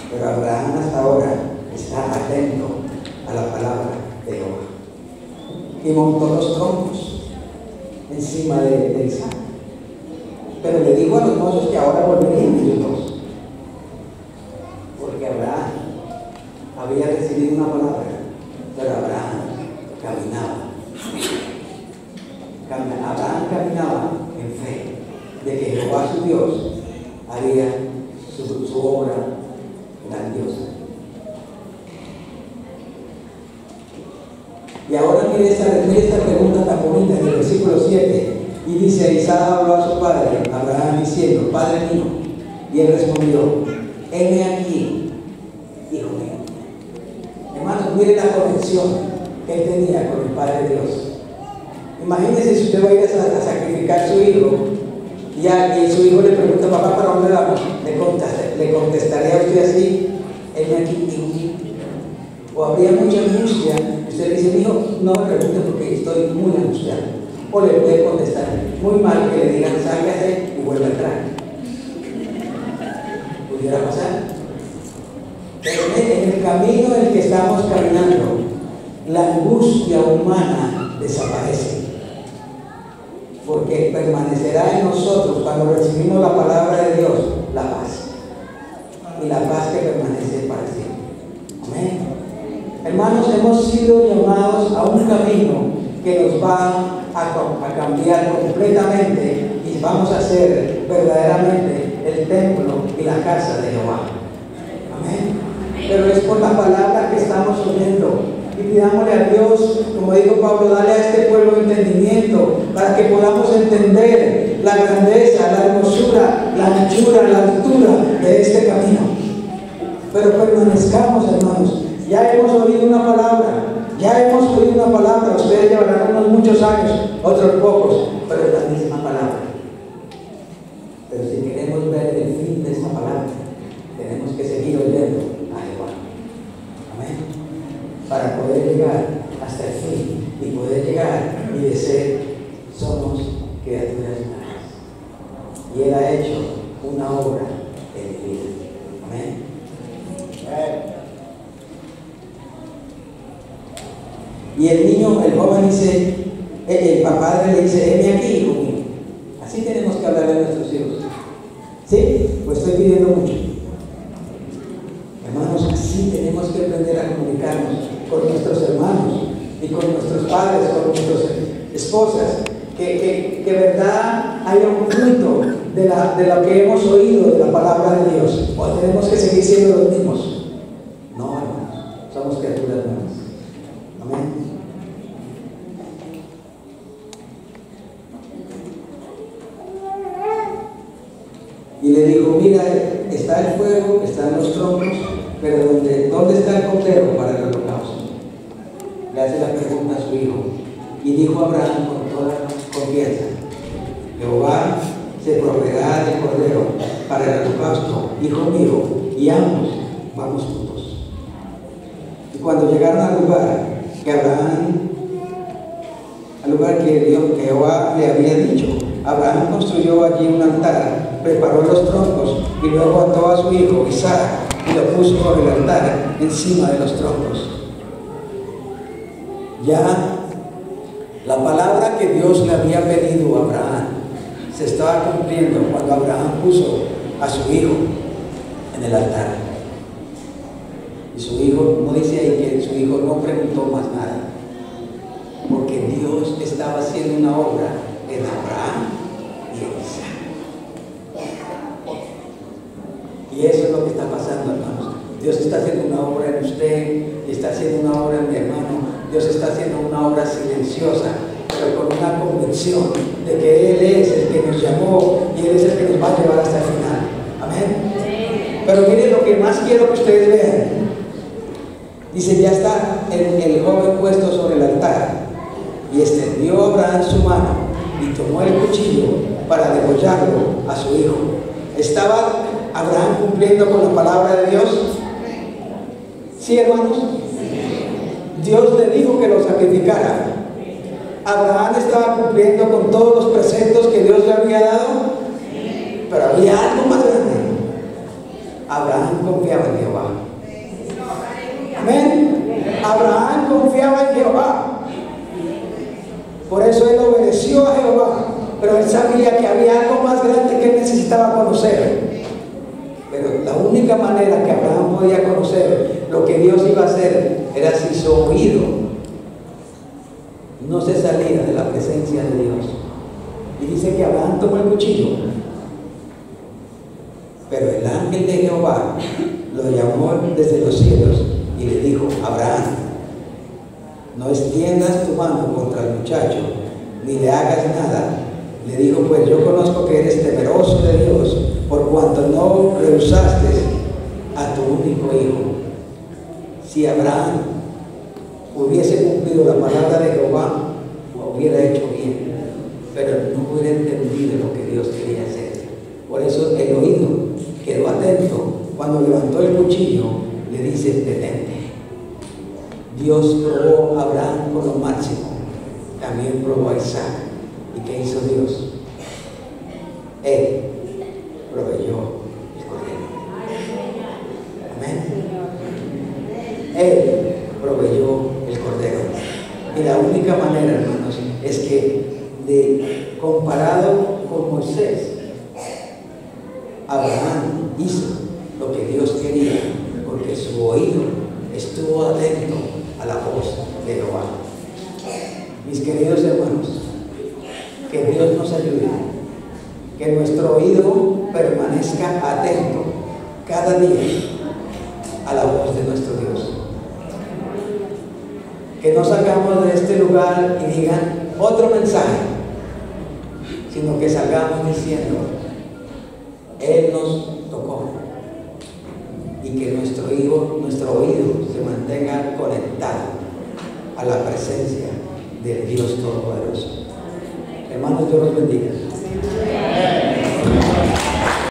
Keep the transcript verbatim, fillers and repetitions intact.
Pero Abraham hasta ahora está atento a la palabra de Jehová. Y montó los troncos encima de, de Isaac. Pero le dijo a los mozos que ahora volverían ellos dos. Porque Abraham había recibido una palabra, pero Abraham caminaba. Abraham caminaba en fe de que Jehová su Dios haría su, su obra grandiosa. Y ahora mire esta, mire esta pregunta tan bonita en el versículo siete. Y dice: Isaac habló a su padre Abraham diciendo: Padre mío. Y él respondió: heme aquí, hijo mío. Hermanos, mire la conexión que él tenía con el Padre Dios. Imagínense si usted va a ir a, a sacrificar a su hijo y, a, y su hijo le pregunta: papá, ¿para dónde vamos? Le, contest, le contestaría a usted así: heme aquí, hijo mío. O habría mucha angustia. Usted dice: hijo, no me pregunte porque estoy muy angustiado. O le puede contestar muy mal que le digan: sálgase y vuelva a entrar. Pudiera pasar. Pero en el camino en el que estamos caminando, la angustia humana desaparece. Porque permanecerá en nosotros, cuando recibimos la palabra de Dios, la paz. Y la paz que permanece para siempre. Amén. Hermanos, hemos sido llamados a un camino que nos va a, a cambiar completamente y vamos a ser verdaderamente el templo y la casa de Jehová. Amén. Pero es por la palabra que estamos oyendo. Y pidámosle a Dios, como dijo Pablo, dale a este pueblo entendimiento para que podamos entender la grandeza, la hermosura, la anchura, la altura de este camino. Pero permanezcamos, hermanos. Ya hemos oído una palabra, ya hemos oído una palabra. Ustedes llevarán unos muchos años, otros pocos, pero es la misma palabra. Pero si queremos ver el fin de esta palabra, tenemos que seguir oyendo a Jehová. Amén. Para poder llegar hasta el fin y poder llegar y decir: somos criaturas nuevas. Y Él ha hecho una obra en mi vida. Amén. Amén. Y el niño, el joven dice, el papá le dice: heme aquí, hijo mío. Así tenemos que hablarle a nuestros hijos. ¿Sí? Pues estoy pidiendo mucho. Hermanos, así tenemos que aprender a comunicarnos con nuestros hermanos y con nuestros padres, con nuestras esposas. Que, que, que verdad haya un fruto de, la, de lo que hemos oído de la palabra de Dios. O tenemos que seguir siendo los mismos. No, hermanos, somos criaturas nuevas. Amén. Y le dijo: mira, está el fuego, están los troncos, pero ¿dónde, ¿dónde está el cordero para el holocausto? Le hace la pregunta a su hijo. Y dijo Abraham con toda confianza: Jehová se proveerá del cordero para el holocausto, hijo mío, y ambos vamos juntos. Y cuando llegaron al lugar que Abraham, al lugar que Dios, que Jehová le había dicho, Abraham construyó allí un altar, preparó los troncos y luego ató a su hijo Isaac y lo puso sobre el altar encima de los troncos. Ya la palabra que Dios le había pedido a Abraham se estaba cumpliendo cuando Abraham puso a su hijo en el altar. Y su hijo, no dice ahí que su hijo no preguntó más nada, porque Dios estaba haciendo una obra en Abraham y en Isaac. Y eso es lo que está pasando, hermanos. Dios está haciendo una obra en usted y está haciendo una obra en mi hermano. Dios está haciendo una obra silenciosa, pero con una convicción de que Él es el que nos llamó y Él es el que nos va a llevar hasta el final. Amén. Pero miren lo que más quiero que ustedes vean. Dice: ya está el, el joven puesto sobre el altar, y extendió Abraham su mano y tomó el cuchillo para degollarlo a su hijo. ¿Estaba Abraham cumpliendo con la palabra de Dios? ¿Sí, hermanos? Dios le dijo que lo sacrificara. Abraham estaba cumpliendo con todos los preceptos que Dios le había dado, pero había algo más grande. Abraham confiaba en Jehová. eso él obedeció a Jehová, pero él sabía que había algo más grande que él necesitaba conocer. Pero la única manera que Abraham podía conocer lo que Dios iba a hacer era si su oído no se salía de la presencia de Dios. Y dice que Abraham tomó el cuchillo, pero el ángel de Jehová lo llamó desde los cielos y le dijo: Abraham, no extiendas tu mano contra el muchacho, ni le hagas nada. Le dijo: pues yo conozco que eres temeroso de Dios, por cuanto no rehusaste a tu único hijo. Si Abraham hubiese cumplido la palabra de Jehová, lo hubiera hecho bien, pero no hubiera entendido lo que Dios quería hacer. Por eso el oído quedó atento. Cuando levantó el cuchillo, le dice: detente. Dios probó a Abraham con lo máximo, también probó a Isaac. ¿Y qué hizo Dios? Él proveyó el cordero. Amén. Él proveyó el cordero. Y la única manera, hermanos, es que de, comparado con Moisés, Abraham hizo lo que Dios quería, porque su oído estuvo atento a la voz de Jehová. Mis queridos hermanos, que Dios nos ayude, que nuestro oído permanezca atento cada día a la voz de nuestro Dios. Que no salgamos de este lugar y digan otro mensaje, sino que salgamos diciendo: Él nos tocó. Y que nuestro oído, nuestro oído se mantenga conectado a la presencia del Dios Todopoderoso. Hermanos, Dios los bendiga.